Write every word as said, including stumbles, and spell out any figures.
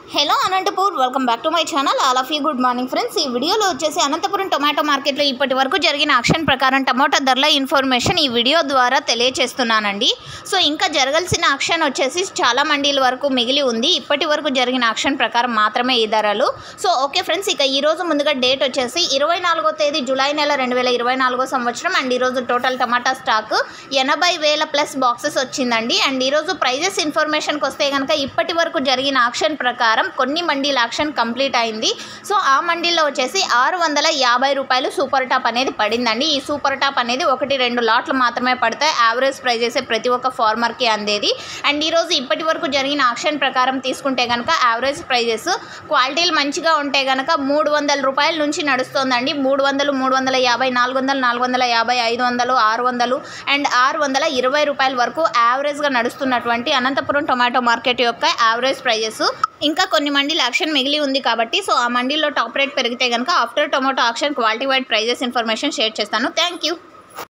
Hello Anantapur, welcome back to my channel. All of you good morning friends. ఈ వీడియోలో వచ్చేసి Anantapuram tomato మార్కెట్లో ఇప్పటి వరకు జరిగిన ఆక్షన్ ప్రకారం టమాటో ధరల ఇన్ఫర్మేషన్ ఈ వీడియో ద్వారా తెలియజేస్తున్నానండి. సో ఇంకా జరగాల్సిన ఆక్షన్ వచ్చేసి చాలా మండీల వరకు మిగిలి ఉంది. ఇప్పటి వరకు జరిగిన ఆక్షన్ ప్రకారం మాత్రమే ఈ ధరలు. సో ఓకే ఫ్రెండ్స్, ఇక ఈరోజు ముందుగా డేట్ వచ్చేసి ఇరవై నాలుగో తేదీ జూలై నెల రెండు వేల ఇరవై నాలుగో సంవత్సరం. అండ్ ఈరోజు టోటల్ టమాటా స్టాక్ ఎనభై వేల ప్లస్ బాక్సెస్ వచ్చిందండి. అండ్ ఈరోజు ప్రైజెస్ ఇన్ఫర్మేషన్కి వస్తే కనుక ఇప్పటి వరకు జరిగిన ఆక్షన్ ప్రకారం కొన్ని మండీల ఆక్షన్ కంప్లీట్ అయింది. సో ఆ మండీలో వచ్చేసి ఆరు వందల యాభై రూపాయలు సూపర్ టాప్ అనేది పడిందండి. ఈ సూపర్ టాప్ అనేది ఒకటి రెండు లాట్లు మాత్రమే పడతాయి. యావరేజ్ ప్రైజెస్ ప్రతి ఒక్క ఫార్మర్కి అందేది. అండ్ ఈరోజు ఇప్పటి వరకు జరిగిన ఆక్షన్ ప్రకారం తీసుకుంటే కనుక యావరేజ్ ప్రైజెస్ క్వాలిటీలు మంచిగా ఉంటే కనుక మూడు వందల రూపాయల నుంచి నడుస్తుందండి. మూడు వందలు మూడు వందల యాభై నాలుగు వందలు నాలుగు వందల యాభై ఐదు వందలు ఆరు వందలు అండ్ ఆరు వందల ఇరవై రూపాయల వరకు యావరేజ్గా నడుస్తున్నటువంటి అనంతపురం టొమాటో మార్కెట్ యొక్క యావరేజ్ ప్రైజెస్. ఇంకా కొన్ని మండీల ఆక్షన్ మిగిలి ఉంది కాబట్టి సో ఆ మండీలో టాప్ రేట్ పెరిగితే కనుక after tomato auction quality wise prices information share చేస్తాను. Thank you.